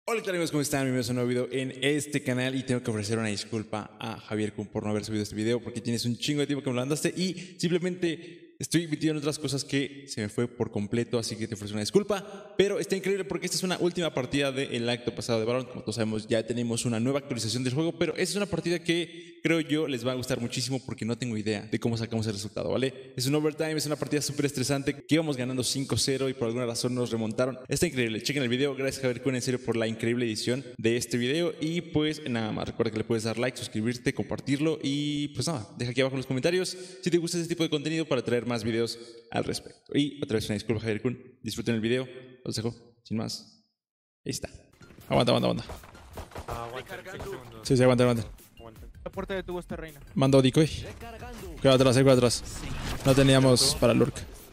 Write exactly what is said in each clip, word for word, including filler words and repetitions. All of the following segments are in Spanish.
Hola, ¿qué tal amigos? ¿Cómo están? Bienvenidos a un nuevo video en este canal y tengo que ofrecer una disculpa a Javier Kun por no haber subido este video porque tienes un chingo de tiempo que me lo mandaste y simplemente estoy metido en otras cosas que se me fue por completo, así que te ofrezco una disculpa, pero está increíble porque esta es una última partida del acto pasado de Valorant. Como todos sabemos, ya tenemos una nueva actualización del juego, pero esta es una partida que creo yo les va a gustar muchísimo porque no tengo idea de cómo sacamos el resultado, ¿vale? Es un overtime, es una partida súper estresante que íbamos ganando cinco cero y por alguna razón nos remontaron. Está increíble, chequen el video. Gracias Javier Kun en serio por la increíble edición de este video y pues nada más, recuerda que le puedes dar like, suscribirte, compartirlo y pues nada, deja aquí abajo en los comentarios si te gusta este tipo de contenido para traer más videos al respecto. Y otra vez una disculpa Javier Kun, disfruten el video, los dejo sin más. Ahí está. Aguanta, aguanta, aguanta. Ah, aguanta, cinco segundos. Sí, sí, aguanta, aguanta. Aguanta. La puerta detuvo esta reina. Mando decoy. Cuidado atrás, eh, cuidado atrás. No teníamos para lurk.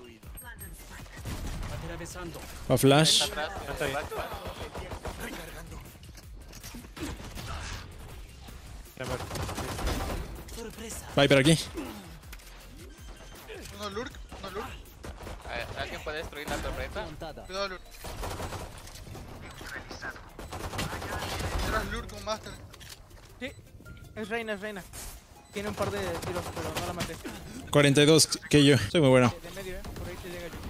Va flash. Está ahí. Ya muerto. Viper aquí. Uno lurk, uno lurk. A ver, ¿alguien puede destruir la torreta? Cuidado lurk. Era lurk con master. Sí, es reina, es reina. Tiene un par de tiros, pero no la maté. cuarenta y dos que yo. Soy muy bueno. De medio, eh. Por ahí te llega yo.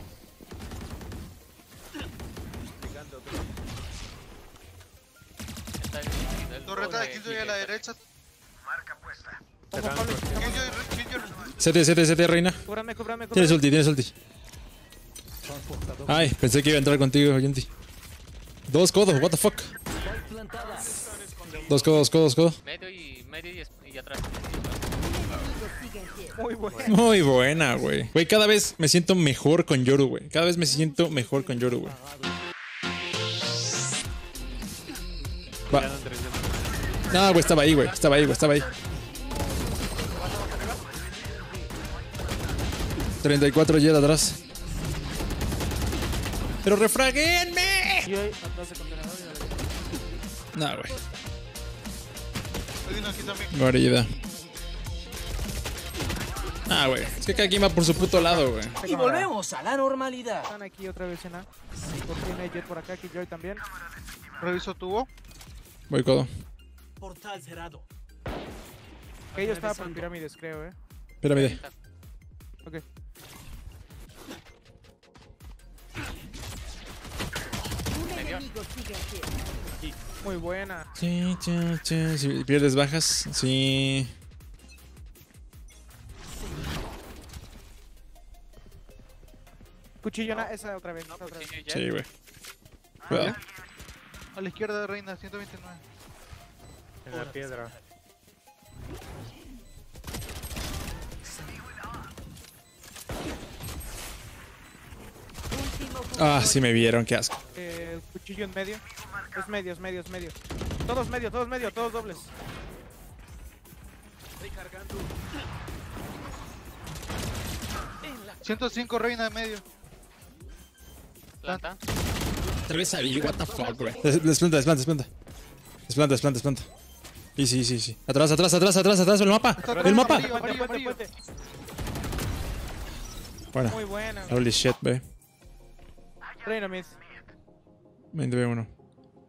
Está en el Torreta de Killjoy a la derecha. Ojo, Pablo. Killjoy, Killjoy. C T, C T, C T, reina. Cúbrame, cúbrame, Tienes cúbrame. ulti, tienes ulti. Ay, pensé que iba a entrar contigo, Yunti. Dos codos, what the fuck. Dos codos, dos codos, codos. medio y medio y, es- y atrás. Muy bueno. Muy buena, güey. Güey, cada vez me siento mejor con Yoru, güey. Cada vez me siento mejor con Yoru, güey. Va. Quedan tres de- No, güey, estaba ahí, güey. Estaba ahí, güey, estaba ahí. treinta y cuatro Jet atrás. ¡Pero refraguenme! Y hoy, atrás de contenedor y a la derecha. No, güey. Hay uno aquí también. Guarida. Ah, güey. Es que cada quien va por su puto lado, güey. Y volvemos a la normalidad. Están aquí otra vez en A. Por fin hay Jet por acá, que Joy también. Reviso tubo. Voy codo. Portal cerrado. Que ellos estaba por pirámides, creo, eh. Pirámide. Ok. Muy buena. Sí, sí, sí. Si pierdes bajas, sí. Cuchillo, na- esa otra vez. esa otra vez. Cuchillo y jet. Sí, güey. Cuidado. A la izquierda de reina, ciento veintinueve. En la piedra. Ah, sí me vieron, qué asco. Eh, cuchillo en medio. Es medio, es medio, es medio. Todos medio, todos medio, todos dobles. ciento cinco reina de medio. Planta. Tal vez sabía, what the fuck, güey. Des- Desplanta, desplanta, desplanta. Desplanta, desplanta, desplanta. Sí, sí, sí, sí. Atrás, atrás, atrás, atrás, atrás, el mapa. Está El atrás, mapa. amarillo, Puente, amarillo, puente, amarillo. puente. Bueno. Muy buena. Holy shit, güey. Reina mid. veinte ve uno.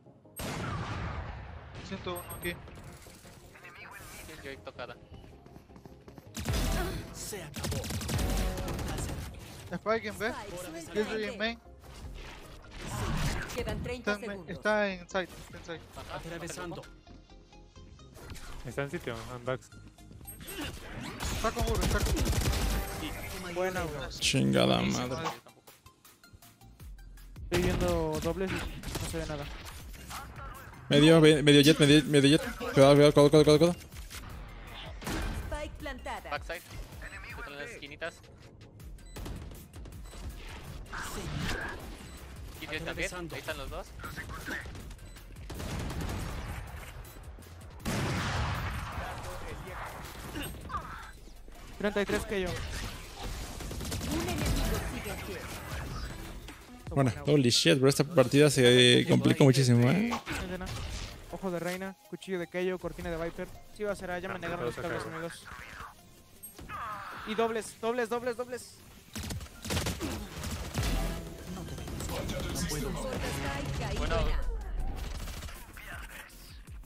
ciento uno aquí. Killjoy tocada. Se acabó. Spike en B. Killjoy en main. Quedan treinta Está en, segundos. está en side. Está en side. Atravesando. Está en sitio, en backs. Está con burro, está con Buena, güey. Chingada madre. Estoy viendo dobles y no se ve nada. Medio, ve- medio jet, medio, medio jet. Cuidado, cuidado, codo, codo, codo, codo. Spike plantada. Backside. Están en las esquinitas. Killjoy también. Ahí están los dos. treinta y tres que yo. Un enemigo sigue en pie. Bueno, holy shit, bro. Esta partida se complica muchísimo, eh. Escena. Ojo de reina, cuchillo de Keio, cortina de Viper. Sí va a ser A, ya me negaron los cargos, amigos. Y dobles, dobles, dobles, dobles. Spike caído Bueno. en A.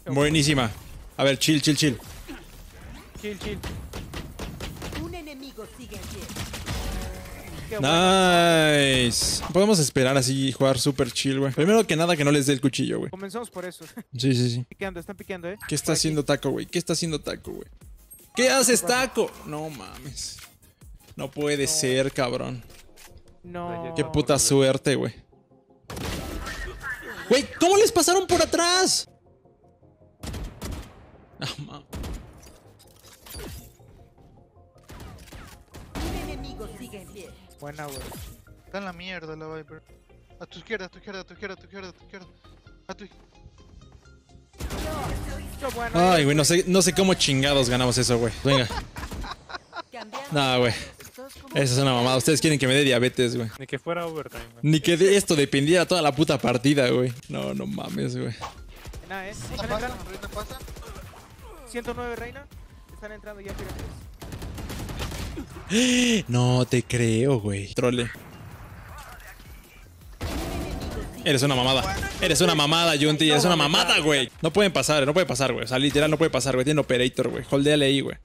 Buenísima. A ver, chill, chill, chill. Chill, chill. Un enemigo sigue en pie. Qué bueno. Nice. Podemos esperar así y jugar super chill, güey. Primero que nada, que no les dé el cuchillo, güey. Comenzamos por eso. Sí, sí, sí. Piqueando, están piqueando, eh. ¿Qué está haciendo Taco, güey? ¿Qué está haciendo Taco, güey? ¿Qué haces, Taco? No mames. No puede ser, cabrón. No. Qué puta suerte, güey. Güey, ¿cómo les pasaron por atrás? No mames. Un enemigo sigue en pie. Buena, güey. Está en la mierda la Viper. A tu izquierda, a tu izquierda, a tu izquierda, a tu izquierda, a tu izquierda. A tu izquierda. Qué bueno. Ay, güey, no sé, no sé cómo chingados ganamos eso, güey. Venga. Cambiando. No, güey. Sos como Esa es una mamada. Ustedes quieren que me dé diabetes, güey. Ni que fuera overtime, güey. Ni que de esto dependiera toda la puta partida, güey. No, no mames, güey. Nada, eh. ¿Reina Están pasa? entrando. ¿Reina pasa? ciento nueve, Reina. Están entrando ya, fíjate. No te creo, güey. Trole. Eres una mamada. Eres una mamada, Junti. Eres una mamada, güey. No pueden pasar, no puede pasar, güey. O sea, literal no puede pasar, güey. Tiene operator, güey. Holdeale ahí, güey.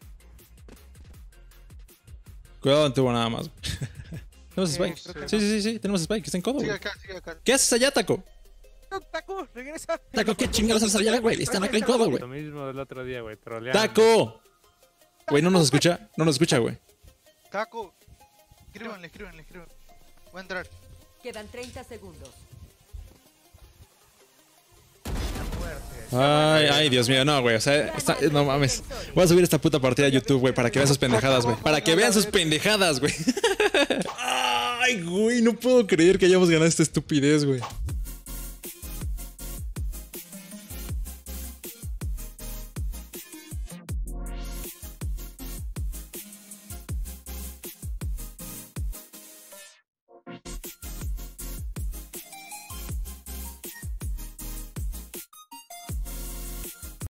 Cuidado en tubo nada más. ¿Tenemos Spike? Sí, sí, sí, sí. Tenemos Spike. Está en codo, Sigue güey. acá, sigue acá. ¿Qué haces allá, Taco? Taco, regresa. Taco, ¿qué chingados haces allá, güey? Están acá en codo, güey. Lo mismo del otro día, güey. Troleando. ¡Taco! Güey, no nos escucha. No nos escucha, güey. Taco. Escríbanle, escríbanle, escríbanle. Voy a entrar. Quedan treinta segundos. Ay, ay, Dios mío, no, güey. O sea, está- no mames. Voy a subir esta puta partida a YouTube, güey, para que vean sus pendejadas, güey. Para que vean sus pendejadas, güey. Ay, güey, no puedo creer que hayamos ganado esta estupidez, güey.